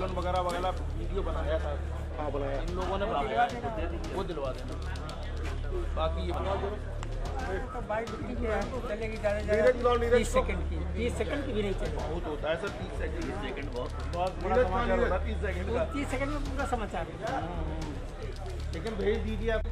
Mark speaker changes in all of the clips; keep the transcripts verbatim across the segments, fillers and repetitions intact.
Speaker 1: आंदोलन वगैरह वगैरह वीडियो बनाया था, हाँ बनाया, इन लोगों ने वो दिलवा देना। बाकी ये
Speaker 2: तो बाइक चलेगी ज़्यादा तीस सेकंड की तीस सेकंड की भी नहीं चलेगी।
Speaker 1: बहुत होता है सर, तीस सेकंड तीस सेकंड बहुत
Speaker 2: बहुत
Speaker 1: बड़ा समाचार होता है तीस सेकंड का।
Speaker 2: तीस सेकंड में पूरा समाचार है।
Speaker 1: लेकिन भेज दीजिए आप।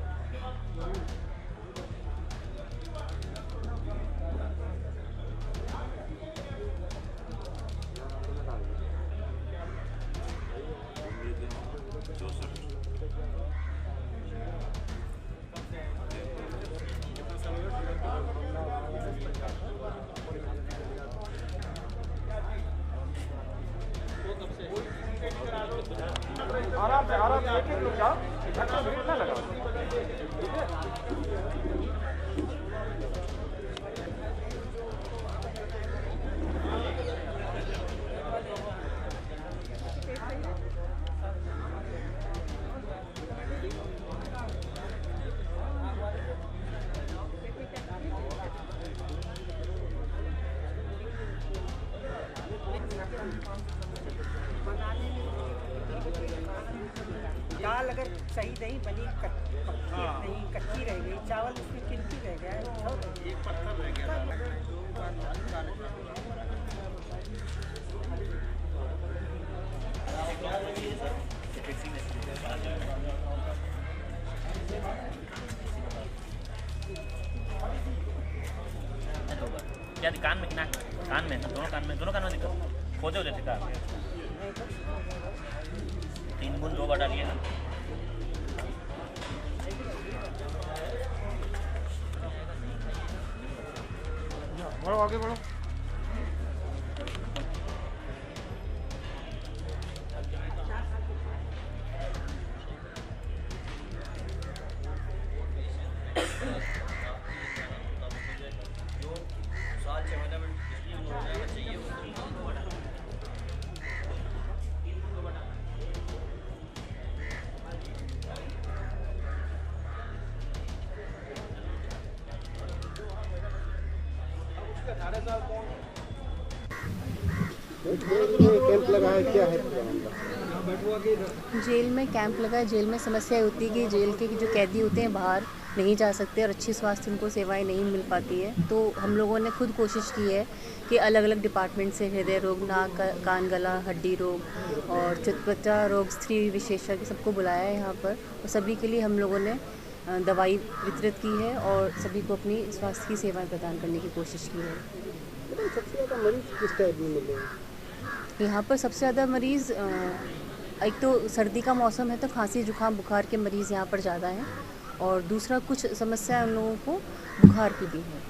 Speaker 1: आराम से आराम से एक एक लोग जाओ, घंटे भीड़ ना लगाओ, ठीक है।
Speaker 2: दाल अगर सही नहीं बनी, पक्की नहीं कच्ची रह गई, चावल उसमें किल्ती रह गया, एक पत्थर रह गया।
Speaker 3: क्या कान में, किना कान में, दोनों कान में, दोनों कान में दिक्कत खोजे उधर का तीन बूंद दो बार डालिए ना।
Speaker 1: बढ़ो आगे बढ़ो। कैंप लगाया क्या है?
Speaker 4: जेल में कैंप लगा है। जेल में समस्या होती है कि जेल के जो कैदी होते हैं बाहर नहीं जा सकते और अच्छी स्वास्थ्य उनको सेवाएं नहीं मिल पाती है। तो हम लोगों ने खुद कोशिश की है कि अलग अलग डिपार्टमेंट से हृदय रोग, नाक, कान, गला, हड्डी रोग और त्वचा रोग, स्त्री विशेषज्ञ सबको बुलाया है यहाँ पर और सभी के लिए हम लोगों ने दवाई वितरित की है और सभी को अपनी स्वास्थ्य की सेवाएं प्रदान करने की कोशिश की है।
Speaker 2: सबसे ज़्यादा मरीज किस टाइप में मिले?
Speaker 4: यहाँ पर सबसे ज़्यादा मरीज़, एक तो सर्दी का मौसम है तो खांसी जुकाम बुखार के मरीज़ यहाँ पर ज़्यादा हैं और दूसरा कुछ समस्या उन लोगों को बुखार की भी है।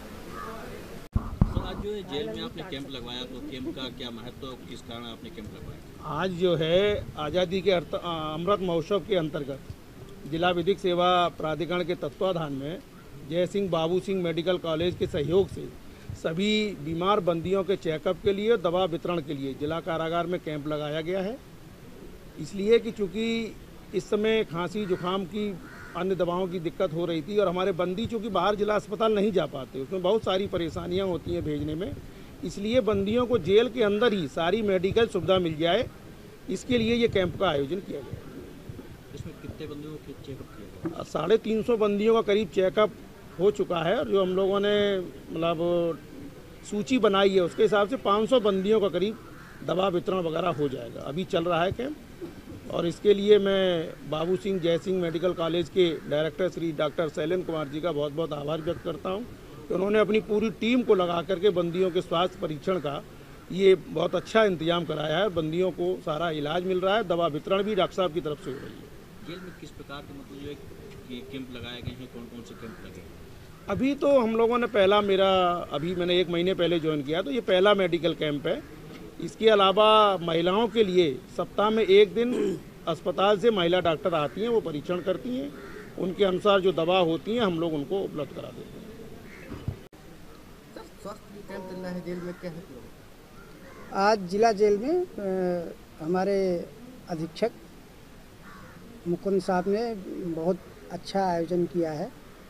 Speaker 5: तो आज जो है जेल में आपने कैंप लगवाया, तो कैंप का क्या महत्व, किस कारण आपने कैंप लगवाया?
Speaker 1: आज जो है आज़ादी के अमृत महोत्सव के अंतर्गत जिला विधिक सेवा प्राधिकरण के तत्वाधान में जय सिंह बाबू सिंह मेडिकल कॉलेज के सहयोग से सभी बीमार बंदियों के चेकअप के लिए, दवा वितरण के लिए जिला कारागार में कैंप लगाया गया है। इसलिए कि चूँकि इस समय खांसी जुकाम की अन्य दवाओं की दिक्कत हो रही थी और हमारे बंदी चूँकि बाहर जिला अस्पताल नहीं जा पाते, उसमें बहुत सारी परेशानियां होती हैं भेजने में, इसलिए बंदियों को जेल के अंदर ही सारी मेडिकल सुविधा मिल जाए, इसके लिए ये कैंप का आयोजन किया गया।
Speaker 5: इसमें कितने बंदियों को चेकअप किया गया?
Speaker 1: साढ़े तीन सौ बंदियों का करीब चेकअप हो चुका है और जो हम लोगों ने मतलब सूची बनाई है उसके हिसाब से पाँच सौ बंदियों का करीब दवा वितरण वगैरह हो जाएगा। अभी चल रहा है कैंप और इसके लिए मैं बाबू सिंह जय सिंह मेडिकल कॉलेज के डायरेक्टर श्री डॉक्टर शैलेंद्र कुमार जी का बहुत बहुत आभार व्यक्त करता हूं कि उन्होंने अपनी पूरी टीम को लगा करके बंदियों के स्वास्थ्य परीक्षण का ये बहुत अच्छा इंतजाम कराया है। बंदियों को सारा इलाज मिल रहा है, दवा वितरण भी डॉक्टर साहब की तरफ से हो रही है।
Speaker 5: जेल में किस प्रकार के मतलब जो है कैंप लगाए गए हैं, कौन कौन से कैंप लगे हैं?
Speaker 1: अभी तो हम लोगों ने पहला, मेरा अभी मैंने एक महीने पहले ज्वाइन किया तो ये पहला मेडिकल कैंप है। इसके अलावा महिलाओं के लिए सप्ताह में एक दिन अस्पताल से महिला डॉक्टर आती हैं, वो परीक्षण करती हैं, उनके अनुसार जो दवा होती हैं हम लोग उनको उपलब्ध करा देते हैं।
Speaker 6: स्वास्थ्य कैंप चल रहा है जेल में, क्या है?
Speaker 2: आज जिला जेल में आ, हमारे अधीक्षक मुकुंद साहब ने बहुत अच्छा आयोजन किया है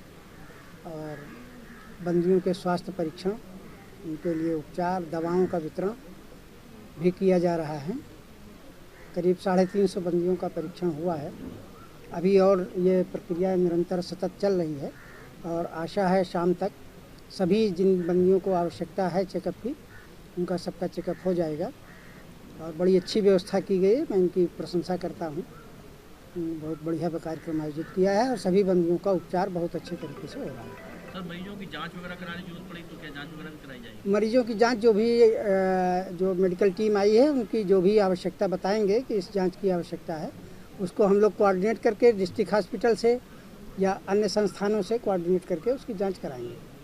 Speaker 2: और बंदियों के स्वास्थ्य परीक्षण, उनके लिए उपचार, दवाओं का वितरण भी किया जा रहा है। करीब साढ़े तीन सौ बंदियों का परीक्षण हुआ है। अभी और ये प्रक्रिया निरंतर सतत चल रही है और आशा है शाम तक सभी जिन बंदियों को आवश्यकता है चेकअप की, उनका सबका चेकअप हो जाएगा। और बड़ी अच्छी व्यवस्था की गई है, मैं इनकी प्रशंसा करता हूँ। बहुत बढ़िया कार्यक्रम आयोजित किया है और सभी बंदियों का उपचार बहुत अच्छे तरीके से हो रहा है।
Speaker 5: सर, मरीजों की जांच वगैरह कराने की जरूरत पड़ी तो क्या जांच वगैरह भी कराई जाएगी?
Speaker 2: मरीजों की जांच जो भी जो मेडिकल टीम आई है उनकी जो भी आवश्यकता बताएंगे कि इस जांच की आवश्यकता है, उसको हम लोग कोऑर्डिनेट करके डिस्ट्रिक्ट हॉस्पिटल से या अन्य संस्थानों से कोऑर्डिनेट करके उसकी जांच कराएंगे।